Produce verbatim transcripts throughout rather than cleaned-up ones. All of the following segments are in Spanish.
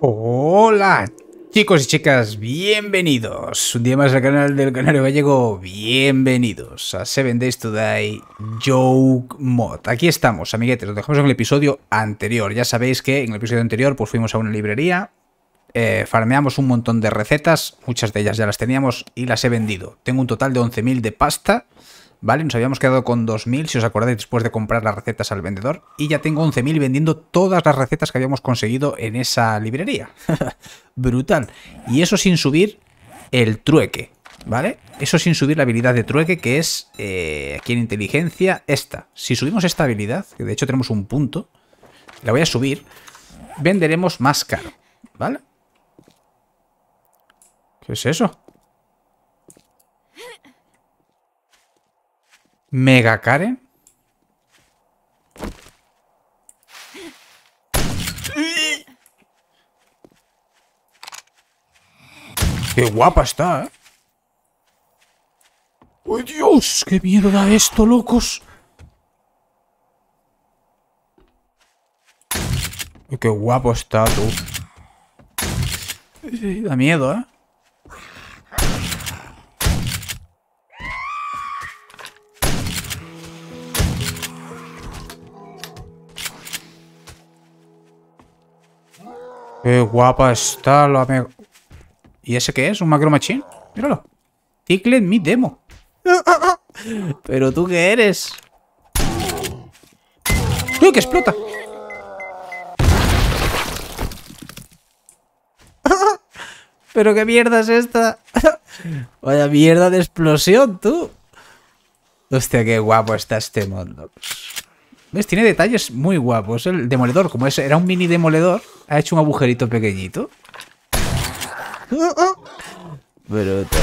Hola chicos y chicas, bienvenidos un día más al canal del Canario Gallego. Bienvenidos a Seven Days to Die Joke Mod. Aquí estamos, amiguetes, nos dejamos en el episodio anterior. Ya sabéis que en el episodio anterior pues fuimos a una librería, eh, farmeamos un montón de recetas, muchas de ellas ya las teníamos y las he vendido. Tengo un total de once mil de pasta. Vale, nos habíamos quedado con dos mil, si os acordáis, después de comprar las recetas al vendedor. Y ya tengo once mil vendiendo todas las recetas que habíamos conseguido en esa librería. Brutal. Y eso sin subir el trueque, ¿vale? Eso sin subir la habilidad de trueque, que es, eh, aquí en inteligencia, esta. Si subimos esta habilidad, que de hecho tenemos un punto, la voy a subir, venderemos más caro, ¿vale? ¿Qué es eso? Mega Karen. Qué guapa está, ¿eh? ¡Oh, Dios! ¡Qué miedo da esto, locos! ¡Qué guapo está, tú! Da miedo, ¿eh? ¡Qué guapa está la mega! ¿Y ese qué es? ¿Un macro machine? Míralo. Ticklet mi demo. ¿Pero tú qué eres? ¡Uy, que explota! ¿Pero qué mierda es esta? Vaya mierda de explosión, tú. Hostia, qué guapo está este mundo. ¿Ves? Tiene detalles muy guapos. El demoledor, como ese era un mini demoledor, ha hecho un agujerito pequeñito. Brutal.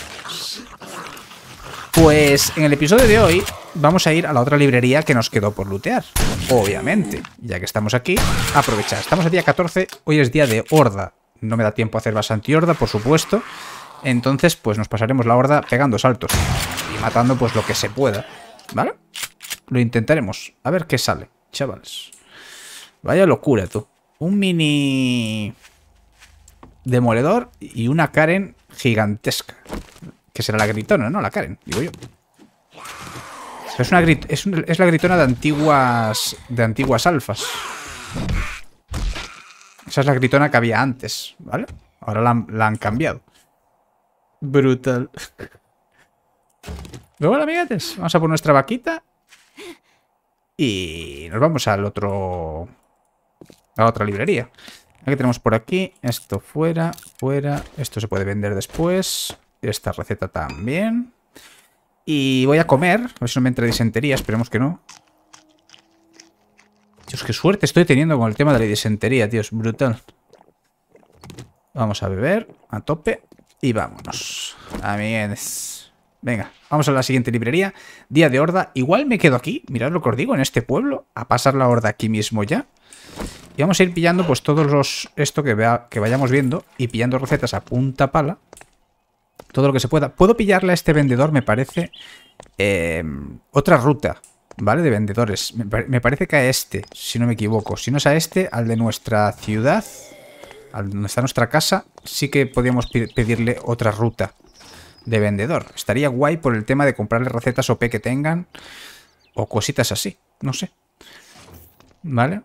Pues en el episodio de hoy vamos a ir a la otra librería que nos quedó por lootear. Obviamente, ya que estamos aquí, aprovechar. Estamos el día catorce, hoy es día de horda. No me da tiempo a hacer bastante horda, por supuesto. Entonces, pues nos pasaremos la horda pegando saltos y matando pues lo que se pueda, ¿vale? Lo intentaremos. A ver qué sale, chavales. Vaya locura, tú. Un mini demoledor y una Karen gigantesca. Que será la gritona, ¿no? La Karen, digo yo. Es, una grit es, un es la gritona de antiguas de antiguas alfas. Esa es la gritona que había antes, ¿vale? Ahora la, la han cambiado. Brutal. Luego, amiguetes, vamos a por nuestra vaquita. Y nos vamos al otro... a la otra librería. Aquí tenemos por aquí. Esto fuera, fuera. Esto se puede vender después. Esta receta también. Y voy a comer. A ver si no me entra disentería. Esperemos que no. Dios, qué suerte estoy teniendo con el tema de la disentería, tío. Es brutal. Vamos a beber a tope. Y vámonos. Amigues. Venga, vamos a la siguiente librería. Día de horda. Igual me quedo aquí. Mirad lo que os digo, en este pueblo. A pasar la horda aquí mismo ya. Y vamos a ir pillando pues todos los... Esto que, vea, que vayamos viendo. Y pillando recetas a punta pala. Todo lo que se pueda. Puedo pillarle a este vendedor, me parece... Eh, otra ruta, ¿vale? De vendedores. Me, me parece que a este, si no me equivoco. Si no es a este, al de nuestra ciudad. Al donde está nuestra casa. Sí que podríamos pedirle otra ruta de vendedor. Estaría guay por el tema de comprarle recetas O P que tengan. O cositas así. No sé. ¿Vale?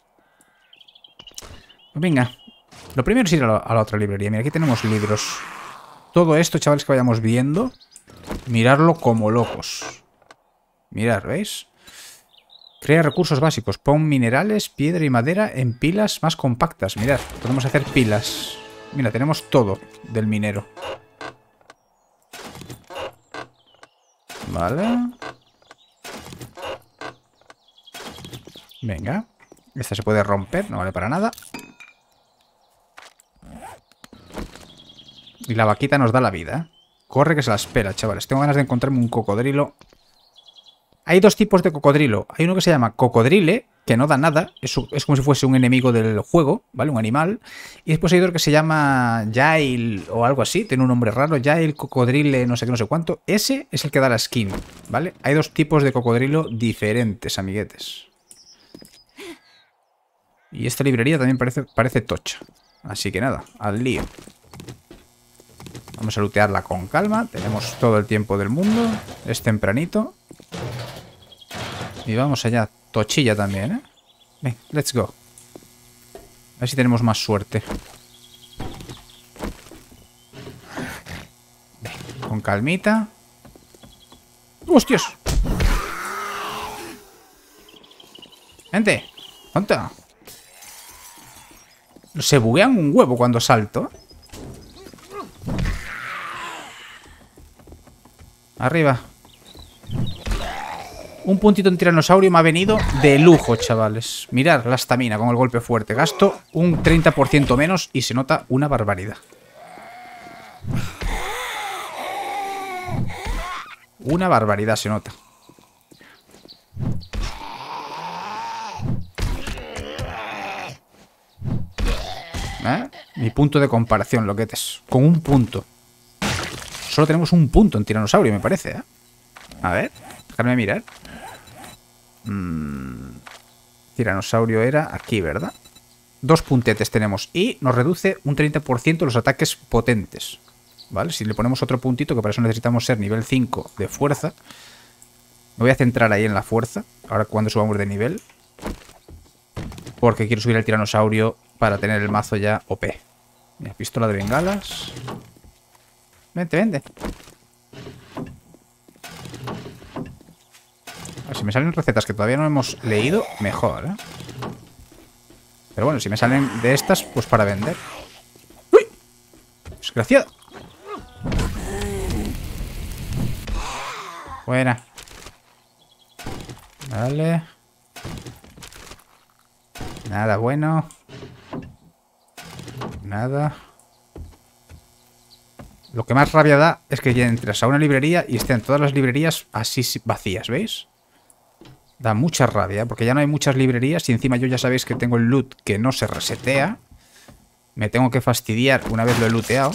Pues venga. Lo primero es ir a la, a la otra librería. Mira, aquí tenemos libros. Todo esto, chavales, que vayamos viendo. Mirarlo como locos. Mirad, ¿veis? Crea recursos básicos. Pon minerales, piedra y madera en pilas más compactas. Mirad, podemos hacer pilas. Mira, tenemos todo del minero. Vale. Venga. Esta se puede romper, no vale para nada. Y la vaquita nos da la vida, ¿eh? Corre que se la espera, chavales. Tengo ganas de encontrarme un cocodrilo. Hay dos tipos de cocodrilo. Hay uno que se llama cocodrile, que no da nada. Es, es como si fuese un enemigo del juego, ¿vale? Un animal. Y después hay otro que se llama Jail o algo así. Tiene un nombre raro. Jail, cocodrile, no sé qué, no sé cuánto. Ese es el que da la skin, ¿vale? Hay dos tipos de cocodrilo diferentes, amiguetes. Y esta librería también parece, parece tocha. Así que nada, al lío. Vamos a lootearla con calma. Tenemos todo el tiempo del mundo. Es tempranito. Y vamos allá. Tochilla también, ¿eh? Ven, let's go. A ver si tenemos más suerte. Ven, con calmita. ¡Hostias! Gente, ¿cuánto? Se buguean un huevo cuando salto. Arriba. Un puntito en tiranosaurio me ha venido de lujo, chavales. Mirad la estamina con el golpe fuerte. Gasto un treinta por ciento menos y se nota una barbaridad. Una barbaridad se nota. ¿Eh? Mi punto de comparación, loquetes. Con un punto. Solo tenemos un punto en tiranosaurio, me parece, ¿eh? A ver, déjame mirar. Mm, tiranosaurio era aquí, ¿verdad? Dos puntetes tenemos. Y nos reduce un treinta por ciento los ataques potentes. ¿Vale? Si le ponemos otro puntito, que para eso necesitamos ser nivel cinco de fuerza. Me voy a centrar ahí en la fuerza. Ahora cuando subamos de nivel. Porque quiero subir el tiranosaurio para tener el mazo ya O P. Mira, pistola de bengalas. Vente, vente. A ver, si me salen recetas que todavía no hemos leído, mejor, ¿eh? Pero bueno, si me salen de estas, pues para vender. ¡Uy! Desgraciado. Buena. Vale. Nada bueno. Nada. Lo que más rabia da es que ya entres a una librería y estén todas las librerías así vacías, ¿veis? Da mucha rabia, porque ya no hay muchas librerías y encima yo ya sabéis que tengo el loot que no se resetea. Me tengo que fastidiar una vez lo he looteado.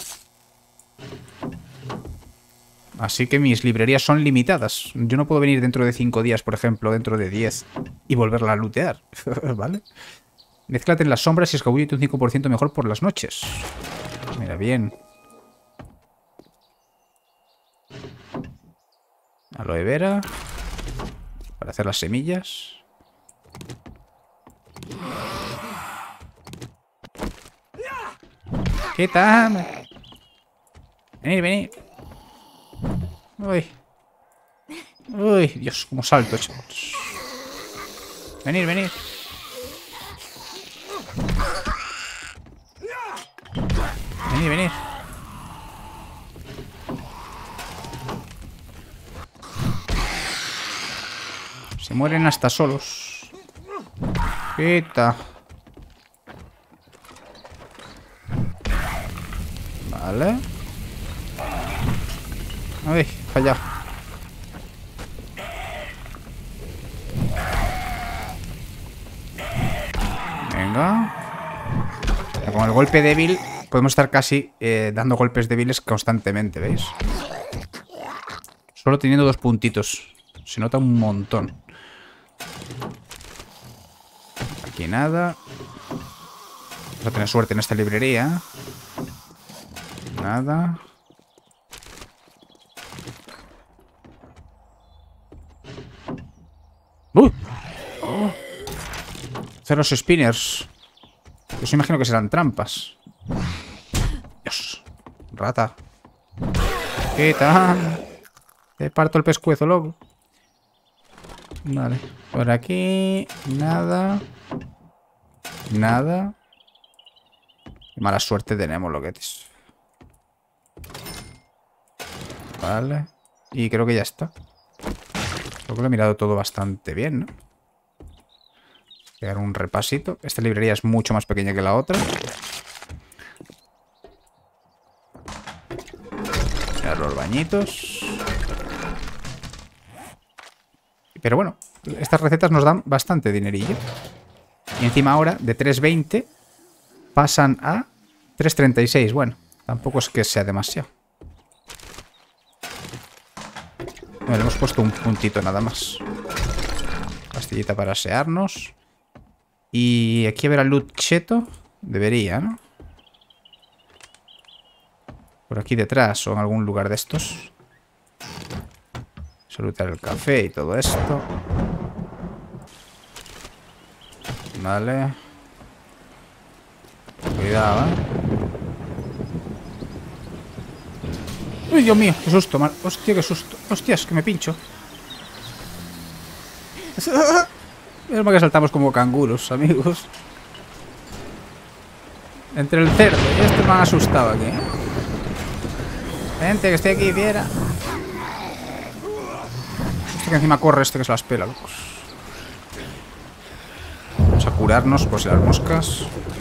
Así que mis librerías son limitadas. Yo no puedo venir dentro de cinco días, por ejemplo, dentro de diez y volverla a lootear. ¿Vale? Mézclate en las sombras y escabúllete un cinco por ciento mejor por las noches. Mira, bien. Aloe vera. Para hacer las semillas. ¿Qué tal? Venid, venid. Uy. Uy, Dios, cómo salto, chavos. Venid, venid. Venid, venid. Se mueren hasta solos. Quita. Vale. Ay, fallado. Venga. Con el golpe débil podemos estar casi eh, dando golpes débiles constantemente, ¿veis? Solo teniendo dos puntitos. Se nota un montón. Aquí nada. Vamos a tener suerte en esta librería. Nada. ¡Uh! Oh. Hacer los spinners. Yo se imagino que serán trampas. Dios. Rata. ¿Qué tal? Te parto el pescuezo, loco. Vale. Por aquí. Nada. Nada. Qué mala suerte tenemos, loquetes. Vale. Y creo que ya está. Creo que lo he mirado todo bastante bien, ¿no? Pegar un repasito. Esta librería es mucho más pequeña que la otra. Mirar los bañitos. Pero bueno, estas recetas nos dan bastante dinerillo. Y encima ahora, de tres veinte, pasan a tres treinta y seis. Bueno, tampoco es que sea demasiado. Bueno, le hemos puesto un puntito nada más. Pastillita para asearnos. Y aquí habrá loot cheto. Debería, ¿no? Por aquí detrás o en algún lugar de estos. Solutar el café y todo esto. Vale. Cuidado, ¿eh? ¡Uy, Dios mío! ¡Qué susto! Mal. ¡Hostia, qué susto! ¡Hostias, que me pincho! Es que saltamos como canguros, amigos. Entre el cerdo y este me han asustado aquí, ¿eh? Gente, que estoy aquí, fiera. Este que encima corre, este que se las pela, locos. Vamos a curarnos por si las moscas.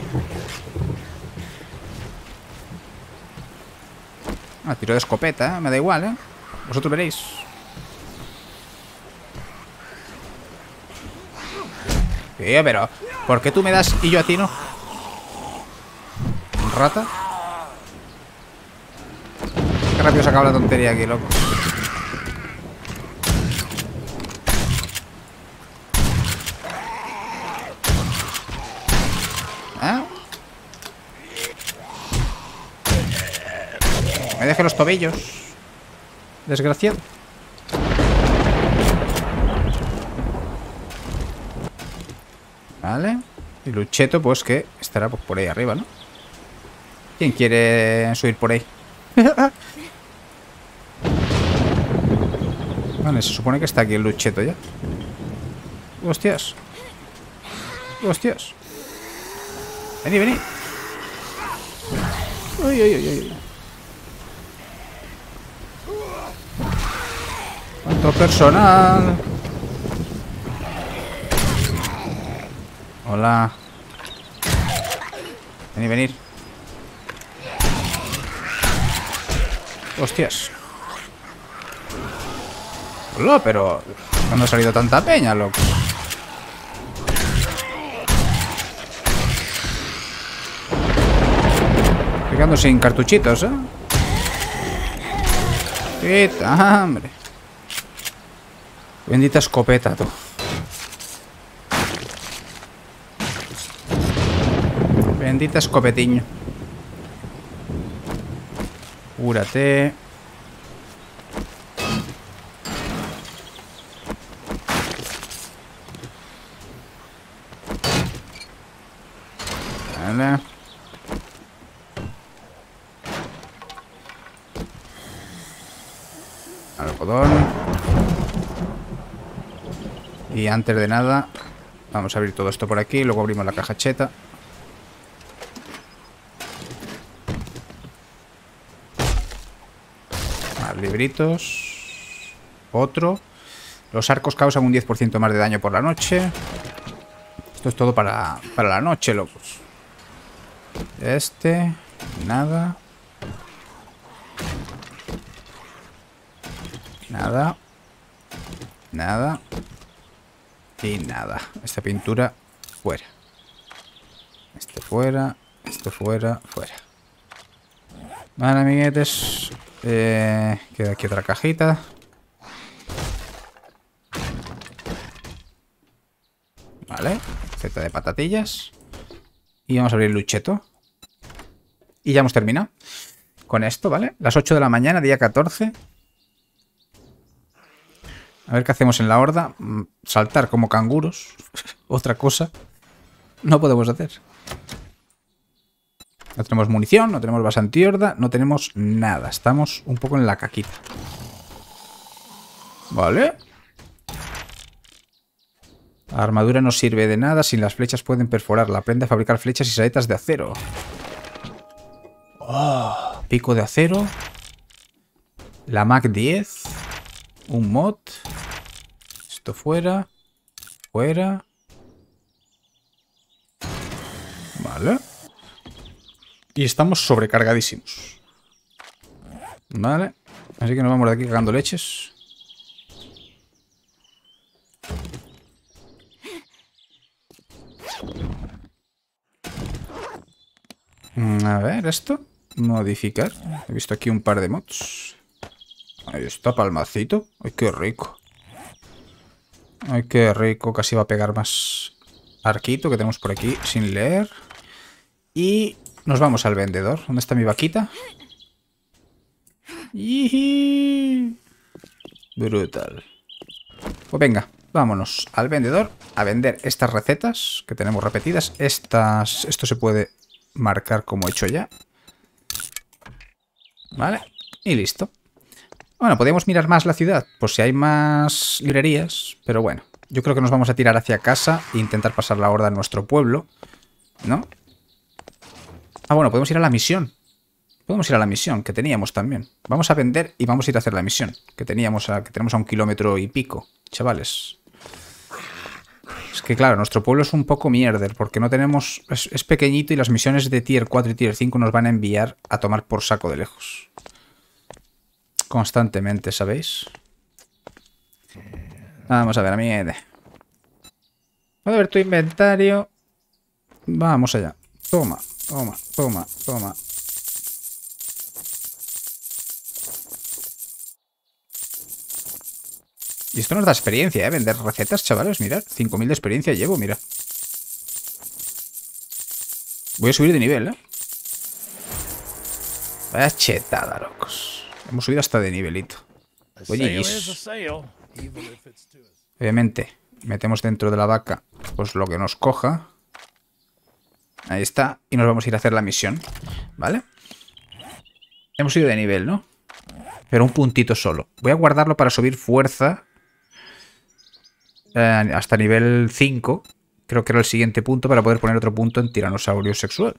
Ah, tiro de escopeta, ¿eh? Me da igual, ¿eh? Vosotros veréis. Tío, pero ¿por qué tú me das y yo a ti no? ¿Rata? Qué rápido se acaba la tontería aquí, loco. ¿Eh? Me deje los tobillos. Desgraciado. Vale. Y Lucheto, pues que estará pues, por ahí arriba, ¿no? ¿Quién quiere subir por ahí? Vale, se supone que está aquí el Lucheto ya. Hostias. Hostias. Vení, vení. Uy, uy, uy, uy. ¿Cuánto personal? Hola. Vení, venir. Hostias. Hola, pero ¿cuándo ha salido tanta peña, loco? Pegando sin cartuchitos, ¿eh? Quita, hombre. Bendita escopeta, tú. Bendita escopetiño. Cúrate. Vale. Algodón. Y antes de nada, vamos a abrir todo esto por aquí. Luego abrimos la caja cheta. Más libritos. Otro. Los arcos causan un diez por ciento más de daño por la noche. Esto es todo para, para la noche, locos. Este. Nada. Nada. Nada. Y nada. Esta pintura fuera. Este fuera. Este fuera. Fuera. Vale, amiguetes. Eh, queda aquí otra cajita. Vale. Zeta de patatillas. Y vamos a abrir el lucheto. Y ya hemos terminado con esto, ¿vale? Las ocho de la mañana, día catorce. A ver qué hacemos en la horda. Saltar como canguros. Otra cosa no podemos hacer. No tenemos munición, no tenemos base antihorda, no tenemos nada. Estamos un poco en la caquita. Vale. La armadura no sirve de nada. Sin las flechas pueden perforarla. Aprende a fabricar flechas y saetas de acero. Oh, pico de acero. La Mac diez. Un mod. Esto fuera. Fuera. Vale. Y estamos sobrecargadísimos. Vale. Así que nos vamos de aquí cagando leches. A ver, esto. Modificar. He visto aquí un par de mods. Ahí está, palmacito. Ay, qué rico. Ay, qué rico. Casi va a pegar más arquito que tenemos por aquí sin leer. Y nos vamos al vendedor. ¿Dónde está mi vaquita? ¡Yiji! Brutal. Pues venga, vámonos al vendedor a vender estas recetas que tenemos repetidas. Estas, esto se puede marcar como hecho ya. Vale, y listo. Bueno, podemos mirar más la ciudad, por si hay más librerías, pero bueno, yo creo que nos vamos a tirar hacia casa e intentar pasar la horda en nuestro pueblo, ¿no? Ah, bueno, podemos ir a la misión. Podemos ir a la misión, que teníamos también. Vamos a vender y vamos a ir a hacer la misión, que teníamos a, que tenemos a un kilómetro y pico, chavales. Es que claro, nuestro pueblo es un poco mierder, porque no tenemos... Es, es pequeñito y las misiones de tier cuatro y tier cinco nos van a enviar a tomar por saco de lejos. Constantemente, ¿sabéis? Vamos a ver, a mí... Puedo ver tu inventario. Vamos allá. Toma, toma, toma, toma. Y esto nos da experiencia, ¿eh? Vender recetas, chavales, mirad. cinco mil de experiencia llevo, mira. Voy a subir de nivel, ¿eh? Vaya chetada, locos. Hemos subido hasta de nivelito. Oye, obviamente, metemos dentro de la vaca pues lo que nos coja. Ahí está. Y nos vamos a ir a hacer la misión. ¿Vale? Hemos subido de nivel, ¿no? Pero un puntito solo. Voy a guardarlo para subir fuerza. Eh, hasta nivel cinco. Creo que era el siguiente punto para poder poner otro punto en tiranosaurio sexual.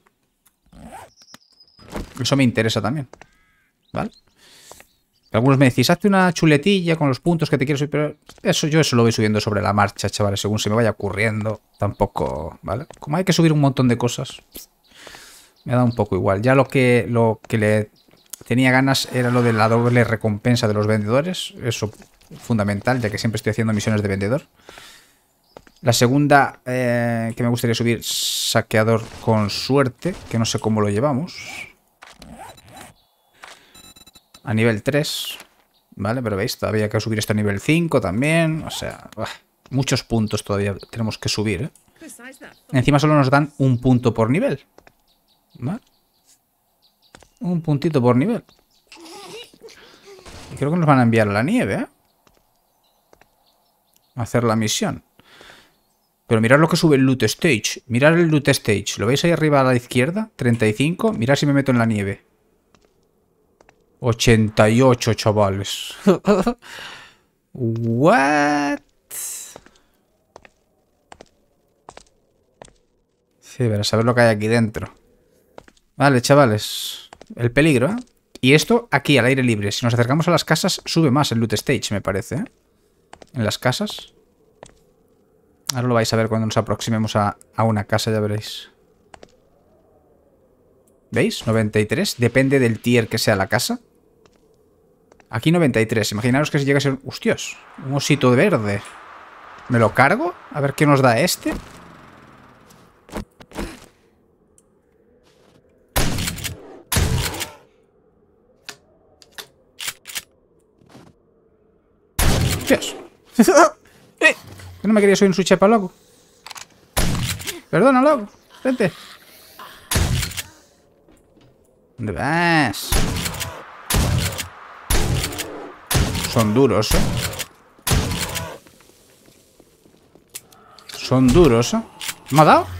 Eso me interesa también. ¿Vale? Algunos me decís, hazte una chuletilla con los puntos que te quiero subir, pero eso yo eso lo voy subiendo sobre la marcha, chavales, según se me vaya ocurriendo. Tampoco, ¿vale? Como hay que subir un montón de cosas, me da un poco igual. Ya lo que, lo que le tenía ganas era lo de la doble recompensa de los vendedores. Eso fundamental, ya que siempre estoy haciendo misiones de vendedor. La segunda eh, que me gustaría subir, saqueador con suerte, que no sé cómo lo llevamos. A nivel tres, ¿vale? Pero veis, todavía hay que subir esto a nivel cinco también. O sea, ¡buah! Muchos puntos todavía tenemos que subir, ¿eh? Encima solo nos dan un punto por nivel, ¿vale? Un puntito por nivel. Y creo que nos van a enviar a la nieve, ¿eh? A hacer la misión. Pero mirad lo que sube el loot stage. Mirad el loot stage. ¿Lo veis ahí arriba a la izquierda? treinta y cinco. Mirad si me meto en la nieve. ochenta y ocho, chavales. What? Sí, verás, a ver lo que hay aquí dentro. Vale, chavales. El peligro, ¿eh? Y esto aquí, al aire libre. Si nos acercamos a las casas, sube más el loot stage, me parece, ¿eh? En las casas. Ahora lo vais a ver cuando nos aproximemos a, a una casa, ya veréis. ¿Veis? noventa y tres. Depende del tier que sea la casa. Aquí noventa y tres. Imaginaros que si llega a ser... ¡Hostias! Un osito de verde. ¿Me lo cargo? A ver qué nos da este. ¡Hostias! ¡Eh! ¿Que no me quería subir en su chepa, loco? Perdona, loco. Vente. ¿Dónde vas? Son duros, ¿eh? Son duros, ¿eh? ¿Me ha dado?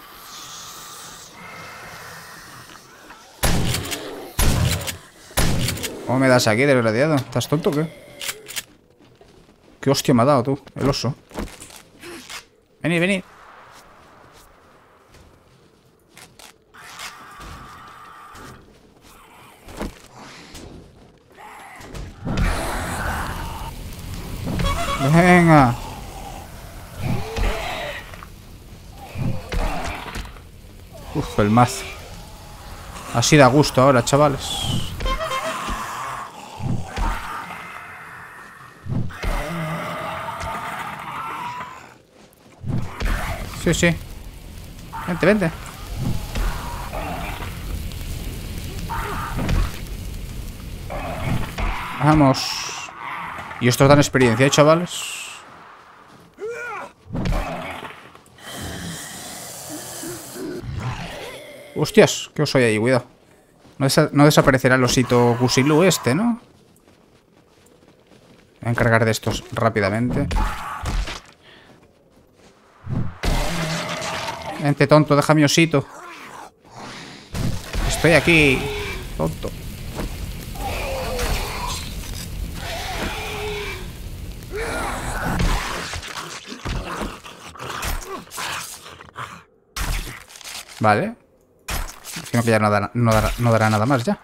¿Cómo me das aquí, desgraciado? ¿Estás tonto o qué? ¿Qué hostia me ha dado tú? El oso. Venid, venid. Venga. Uf, el mazo. Así da gusto ahora, chavales. Sí, sí. Vente, vente. Vamos. Y esto dan experiencia, ¿eh, chavales? Hostias, ¿qué os hay ahí? Cuidado. No, desa no desaparecerá el osito Gusilú este, ¿no? Voy a encargar de estos rápidamente. Vente, tonto, deja mi osito. Estoy aquí, tonto. Vale. Imagino que ya no dará, no dará, no dará nada más ya.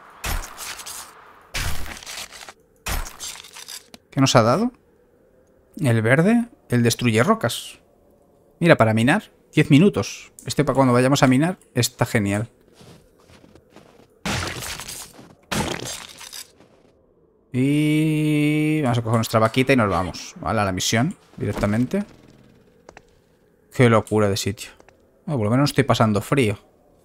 ¿Qué nos ha dado? El verde, el destruye rocas. Mira, para minar, diez minutos. Este para cuando vayamos a minar está genial. Y vamos a coger nuestra vaquita y nos vamos, ¿vale? A la misión directamente. Qué locura de sitio. Oh, por lo menos estoy pasando frío.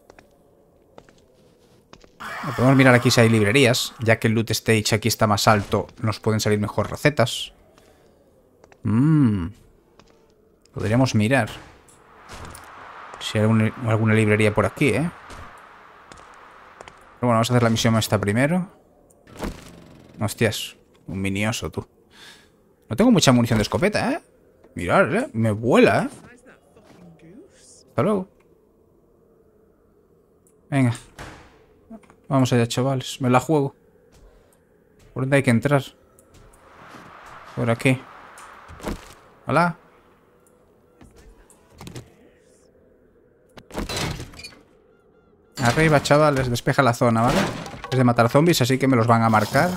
Podemos mirar aquí si hay librerías. Ya que el loot stage aquí está más alto, nos pueden salir mejor recetas. Mmm. Podríamos mirar si hay alguna, alguna librería por aquí, ¿eh? Pero bueno, vamos a hacer la misión esta primero. Hostias, un mini oso, tú. No tengo mucha munición de escopeta, ¿eh? Mirad, ¿eh? Me vuela, ¿eh? Hasta luego. Venga. Vamos allá, chavales. Me la juego. ¿Por dónde hay que entrar? Por aquí. Hola. Arriba, chavales. Despeja la zona, ¿vale? Es de matar zombies, así que me los van a marcar.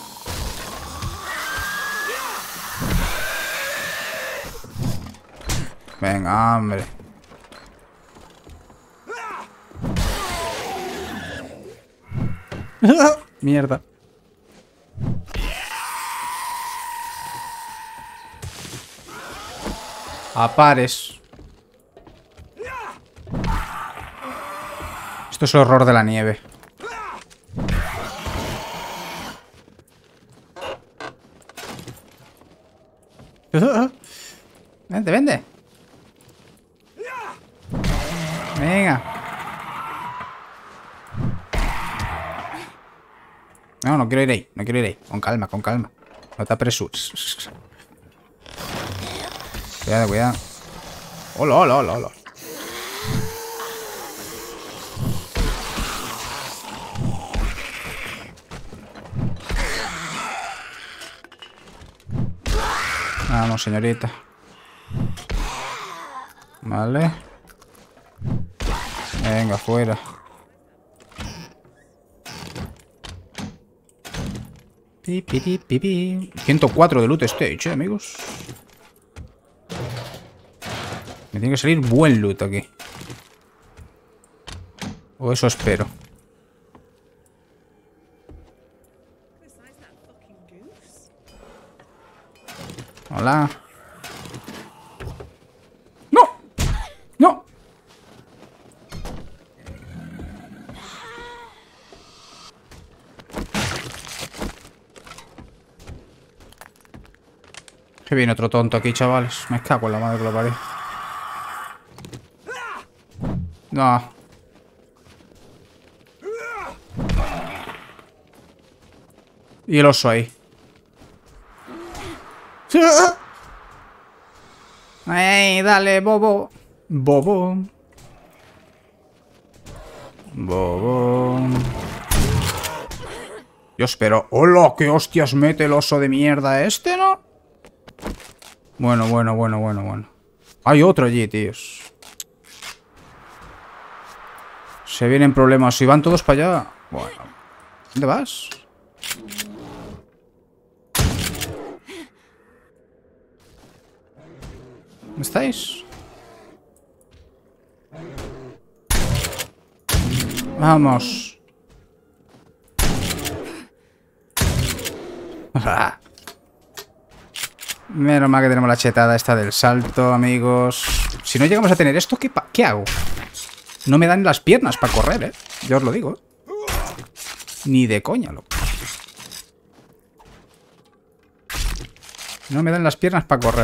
Venga, hombre. Mierda. A pares. Esto es el horror de la nieve. Vente, vente. Venga. No, no quiero ir ahí. No quiero ir ahí. Con calma, con calma. No te apresures. Cuidado, cuidado. Hola, hola, hola, hola. Vamos, señorita. Vale. Venga, fuera. Pi, pi, pi, pi, pi. ciento cuatro de loot stage, eh, amigos. Me tiene que salir buen loot aquí. O eso espero. Hola. ¡No! ¡No! Que viene otro tonto aquí, chavales. Me cago en la madre que lo parió. No. Y el oso ahí. ¡Ey, dale, bobo! Bobo. Bobo. Dios, pero... ¡Hola! ¿Qué hostias mete el oso de mierda este, no? Bueno, bueno, bueno, bueno, bueno. Hay otro allí, tíos. Se vienen problemas. Si van todos para allá... Bueno. ¿Dónde vas? ¿Dónde estáis? Vamos. Menos mal que tenemos la chetada esta del salto, amigos. Si no llegamos a tener esto, ¿qué, ¿qué hago? No me dan las piernas para correr, ¿eh? Yo os lo digo, ¿eh? Ni de coña, loco. No me dan las piernas para correr.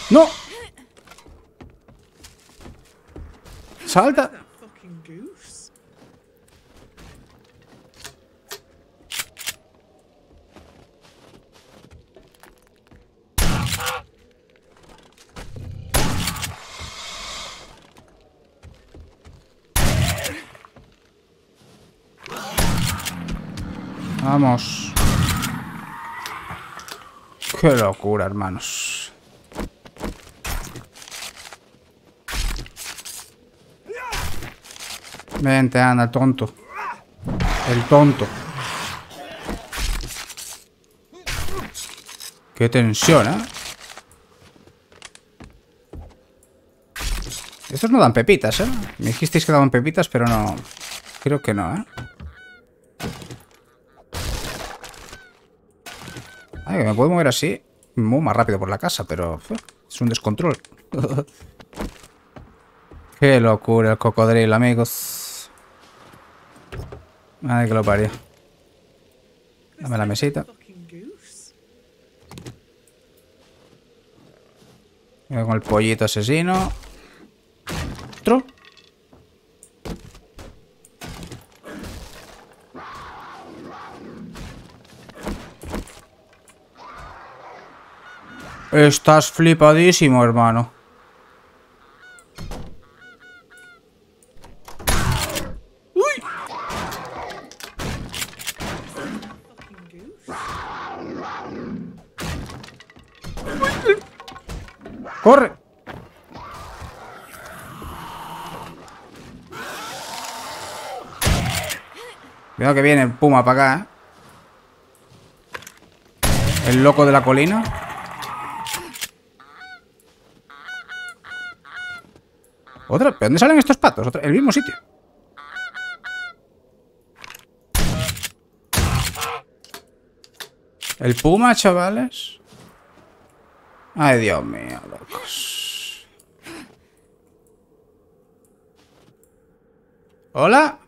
¡No! ¡Salta! Vamos. Qué locura, hermanos. Vente, anda, el tonto. El tonto. Qué tensión, ¿eh? Estos no dan pepitas, ¿eh? Me dijisteis que daban pepitas, pero no... Creo que no, ¿eh? Ay, me puedo mover así muy más rápido por la casa, pero uf, es un descontrol. Qué locura el cocodrilo, amigos. Madre que lo parió. Dame la mesita. Voy con el pollito asesino. Otro. Estás flipadísimo, hermano. ¡Uy! ¡Corre! Cuidado que viene el puma para acá, ¿eh? El loco de la colina. ¿Otra? ¿Pero dónde salen estos patos? ¿Otra? ¿El mismo sitio? El puma, chavales. Ay, Dios mío, locos. ¿Hola?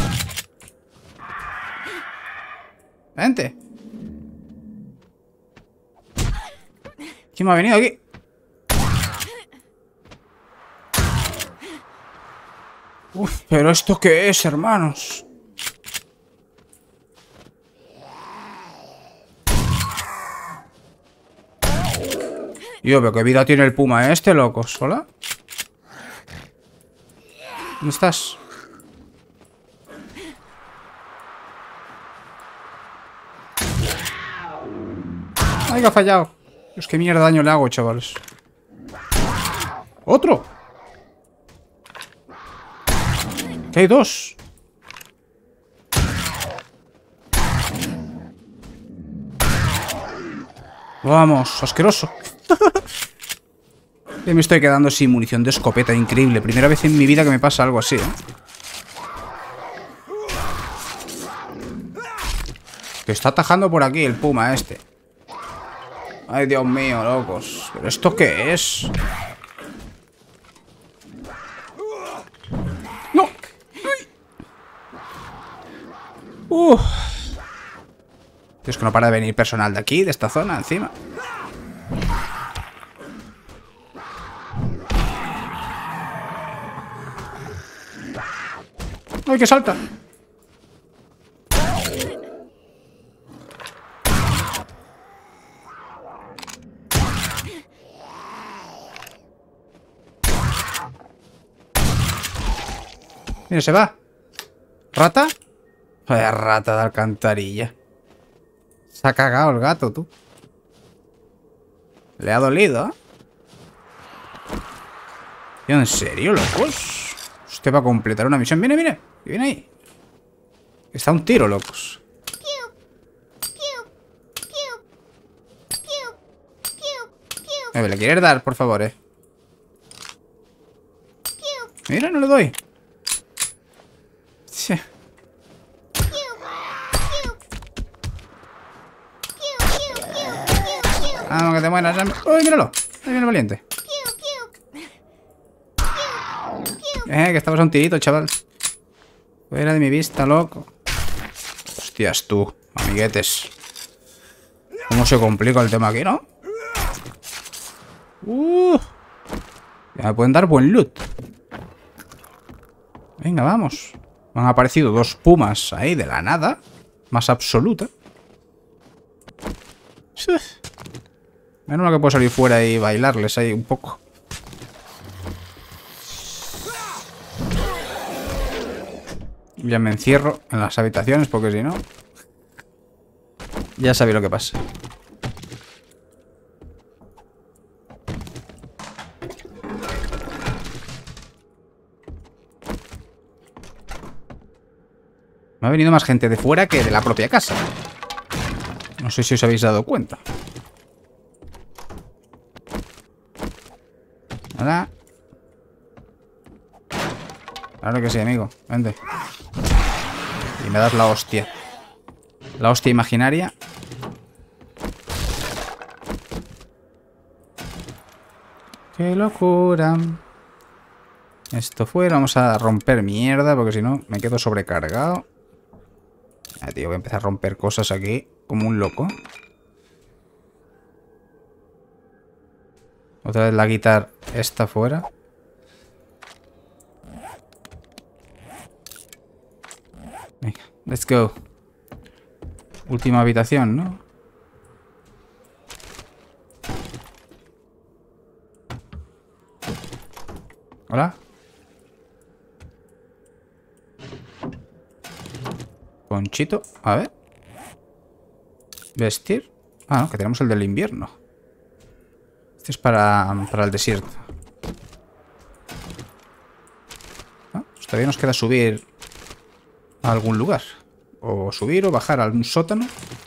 Vente. ¿Quién me ha venido aquí? Uf, pero ¿esto qué es, hermanos? Yo veo qué vida tiene el puma este, locos. ¿Hola? ¿Dónde estás? Ay, que ha fallado. Dios, qué mierda de daño le hago, chavales. ¡Otro! Que hay dos. Vamos, asqueroso. Me estoy quedando sin munición de escopeta, increíble. Primera vez en mi vida que me pasa algo así, ¿eh? Que está atajando por aquí el puma este. Ay, Dios mío, locos. ¿Pero esto qué es? ¡No! Uff. Es que no para de venir personal de aquí, de esta zona, encima. ¡Ay, que salta! Mira, se va. ¿Rata? Vaya rata de alcantarilla. Se ha cagado el gato, tú. Le ha dolido, ¿eh? Tío, ¿en serio, locos? Usted va a completar una misión. Viene, viene. Viene ahí. Está un tiro, locos. A ver, ¿le quieres dar, por favor, eh? Mira, no le doy. Sí. Vamos, que te mueras. ¡Uy, míralo! Ahí viene el valiente. Eh, que estabas a un tirito, chaval. Fuera de mi vista, loco. Hostias, tú, amiguetes. ¿Cómo se complica el tema aquí, no? Uh, ya me pueden dar buen loot. Venga, vamos. Me han aparecido dos pumas ahí de la nada. Más absoluta. Menos mal que puedo salir fuera y bailarles ahí un poco. Ya me encierro en las habitaciones porque si no... Ya sabéis lo que pasa. Me ha venido más gente de fuera que de la propia casa. No sé si os habéis dado cuenta. Hola. Claro que sí, amigo. Vente. Y me das la hostia. La hostia imaginaria. ¡Qué locura! Esto fuera. Vamos a romper mierda porque si no me quedo sobrecargado. Ah, tío, voy a empezar a romper cosas aquí como un loco. Otra vez la guitarra esta fuera. Venga, let's go. Última habitación, ¿no? Hola. Ponchito. A ver. Vestir. Ah, no, que tenemos el del invierno. Este es para, para el desierto. Ah, pues todavía nos queda subir a algún lugar. O subir o bajar a algún sótano.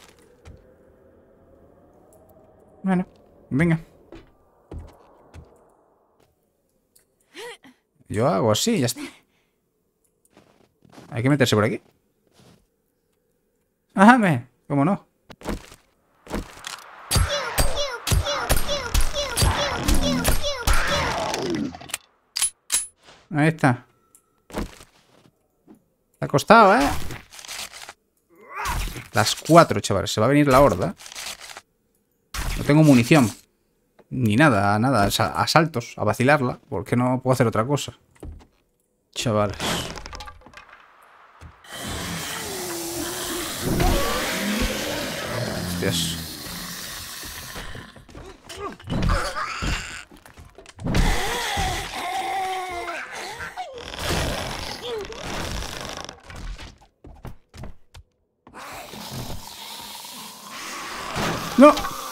Bueno, venga. Yo hago así, ya está. Hay que meterse por aquí. Ajá, me. ¿Cómo no? Ahí está. Te ha costado, ¿eh? Las cuatro, chavales. Se va a venir la horda. No tengo munición. Ni nada, nada. Asaltos, a vacilarla. Porque no puedo hacer otra cosa. Chavales. Hostias. ¡No!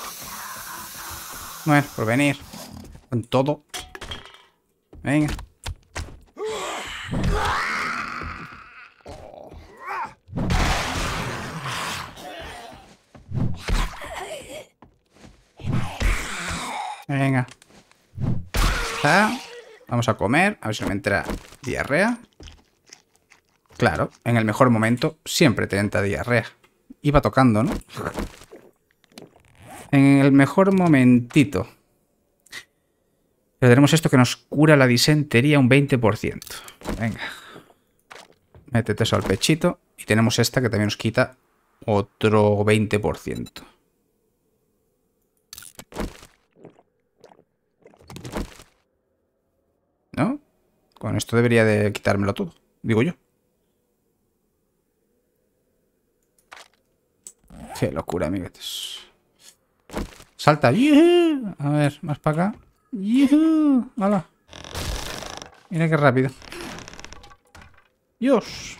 Bueno, por venir. Con todo. Venga. Venga. Ah, vamos a comer. A ver si me entra diarrea. Claro, en el mejor momento siempre te entra diarrea. Iba tocando, ¿no? En el mejor momentito. Pero tenemos esto que nos cura la disentería un veinte por ciento. Venga. Métete eso al pechito. Y tenemos esta que también nos quita otro veinte por ciento. ¿No? Con esto debería de quitármelo todo. Digo yo. Qué locura, amiguetes. Salta. ¡Yuhu! A ver, más para acá. ¡Yuhu! ¡Hala! Mira qué rápido. ¡Dios!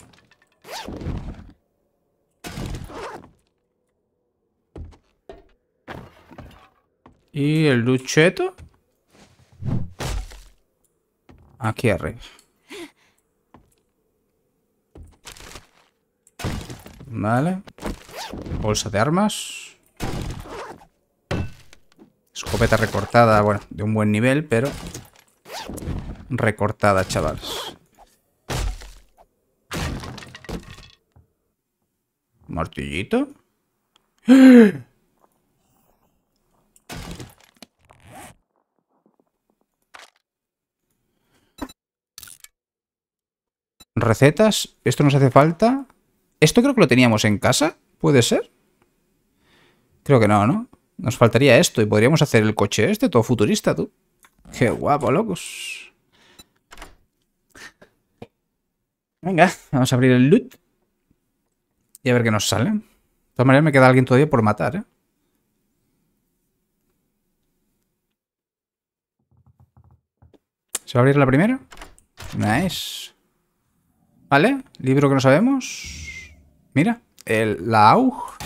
¿Y el lucheto? Aquí arriba. Vale. Bolsa de armas. Escopeta recortada, bueno, de un buen nivel, pero recortada, chavales. Martillito. Recetas. Esto nos hace falta. Esto creo que lo teníamos en casa. ¿Puede ser? Creo que no, ¿no? Nos faltaría esto y podríamos hacer el coche este, todo futurista, tú. Qué guapo, locos. Venga, vamos a abrir el loot. Y a ver qué nos sale. De todas maneras me queda alguien todavía por matar, ¿eh? ¿Se va a abrir la primera? Nice. Vale, libro que no sabemos. Mira, el, la A U G.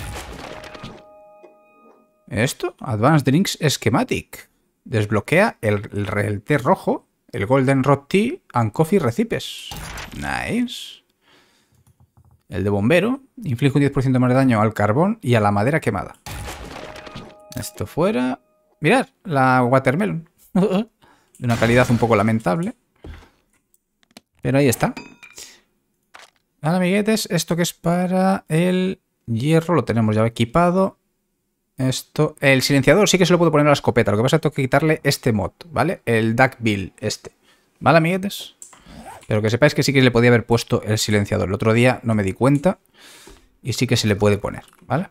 Esto, Advanced Drinks Schematic. Desbloquea el, el, el té rojo, el Golden Rod Tea and Coffee Recipes. Nice. El de bombero. Inflige un diez por ciento más de daño al carbón y a la madera quemada. Esto fuera. Mirad, la watermelon. De una calidad un poco lamentable. Pero ahí está. Vale, amiguetes, esto que es para el hierro lo tenemos ya equipado. Esto, el silenciador sí que se lo puedo poner a la escopeta. Lo que pasa es que tengo que quitarle este mod, ¿vale? El Duck Bill, este. ¿Vale, amiguetes? Pero que sepáis que sí que le podía haber puesto el silenciador. El otro día no me di cuenta. Y sí que se le puede poner, ¿vale?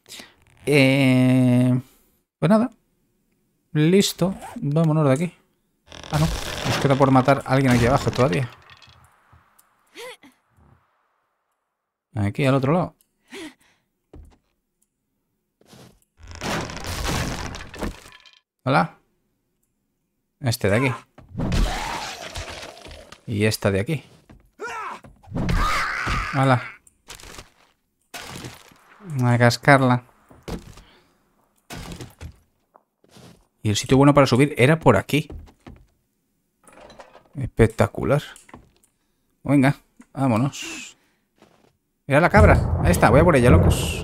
Eh... Pues nada. Listo. Vámonos de aquí. Ah, no. Nos queda por matar a alguien aquí abajo todavía. Aquí, al otro lado. Hola. Este de aquí. Y esta de aquí. Hola. A cascarla. Y el sitio bueno para subir era por aquí. Espectacular. Venga, vámonos. Mira la cabra. Ahí está, voy a por ella, locos.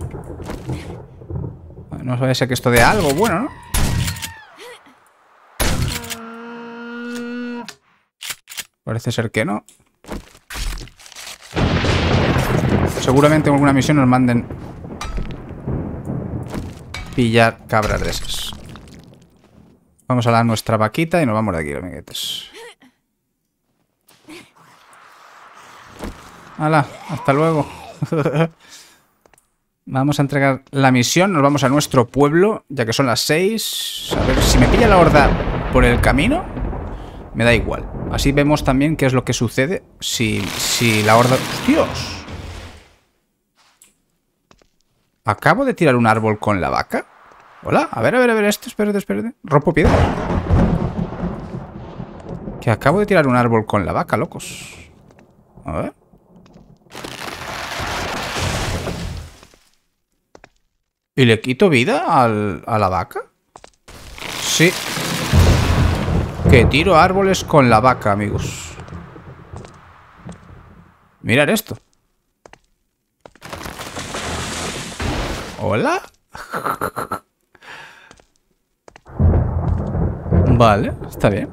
No sabe ser que esto de algo bueno, ¿no? Parece ser que no. Seguramente en alguna misión nos manden pillar cabras de esas. Vamos a dar nuestra vaquita y nos vamos de aquí, amiguetes. ¡Hala! Hasta luego. Vamos a entregar la misión. Nos vamos a nuestro pueblo, ya que son las seis. A ver, si me pilla la horda por el camino, me da igual. Así vemos también qué es lo que sucede si, si la horda... ¡Dios! Acabo de tirar un árbol con la vaca. Hola, a ver, a ver, a ver esto. Espérate, espérate. Rompo piedra. Que acabo de tirar un árbol con la vaca, locos. A ver. ¿Y le quito vida al, a la vaca? Sí. Que tiro árboles con la vaca, amigos. Mirad esto. ¿Hola? Vale, está bien.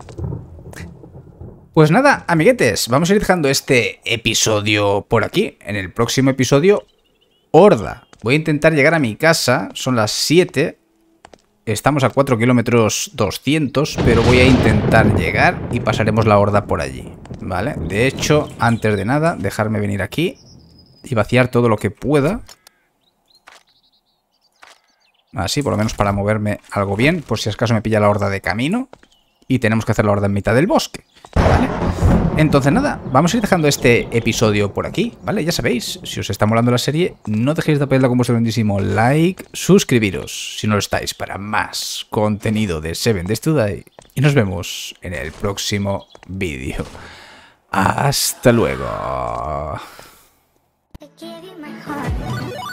Pues nada, amiguetes, vamos a ir dejando este episodio por aquí. En el próximo episodio, horda. Voy a intentar llegar a mi casa, son las siete. Estamos a cuatro kilómetros doscientos, pero voy a intentar llegar y pasaremos la horda por allí, ¿vale? De hecho, antes de nada, dejarme venir aquí y vaciar todo lo que pueda. Así, por lo menos para moverme algo bien, por si acaso me pilla la horda de camino y tenemos que hacer la horda en mitad del bosque, ¿vale? Entonces nada, vamos a ir dejando este episodio por aquí, ¿vale? Ya sabéis, si os está molando la serie, no dejéis de apoyarla con vuestro grandísimo like, suscribiros si no lo estáis para más contenido de Seven Days to Die y nos vemos en el próximo vídeo. Hasta luego.